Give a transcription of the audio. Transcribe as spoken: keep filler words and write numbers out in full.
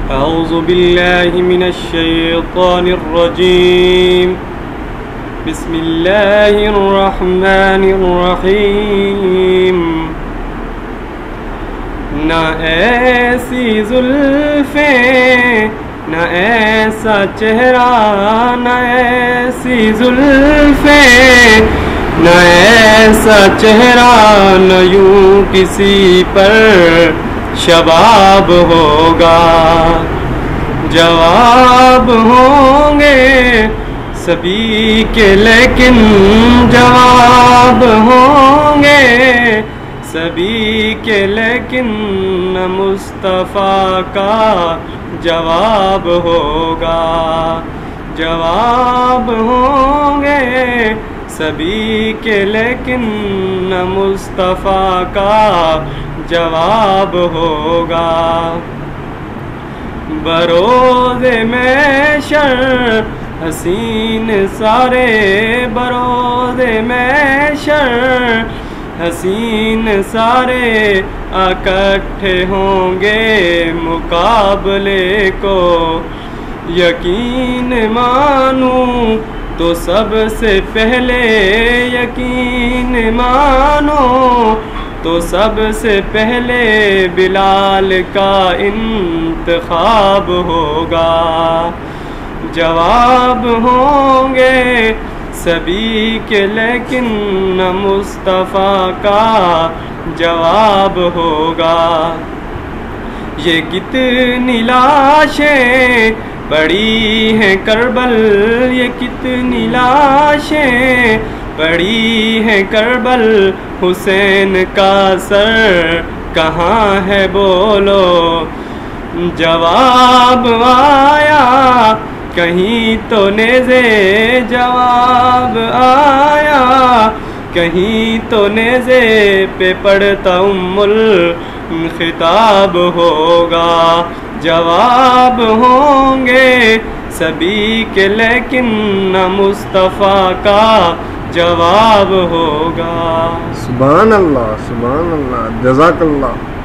اعوذ باللہ من الشیطان الرجیم بسم اللہ الرحمن الرحیم نہ ایسی زلفیں نہ ایسا چہرہ نہ ایسی زلفیں نہ ایسا چہرہ نہ یوں کسی پر شباب ہوگا جواب ہوں گے سبھی کے لیکن جواب ہوں گے سبھی کے لیکن مصطفیٰ کا جواب ہوگا جواب ہوں گے سبھی کے لیکن مصطفیٰ کا جواب ہوگا بروز محشر حسین سارے بروز محشر حسین سارے اکٹھے ہوں گے مقابلے کو یقین مانوں تو سب سے پہلے یقین مانو تو سب سے پہلے بلال کا انتخاب ہوگا جواب ہوں گے سبھی کے لیکن مصطفیٰ کا جواب ہوگا یہ کتنی لاشیں پڑی ہیں کربل یہ کتنی لاشیں پڑی ہیں کربل حسین کا سر کہاں ہے بولو جواب آیا کہیں تو نیزے جواب آیا کہیں تو نیزے پہ پڑتا ام الخطاب ہوگا جواب ہوں گے سبھی کے لیکن مصطفیٰ کا جواب ہوگا سبحان اللہ سبحان اللہ جزاک اللہ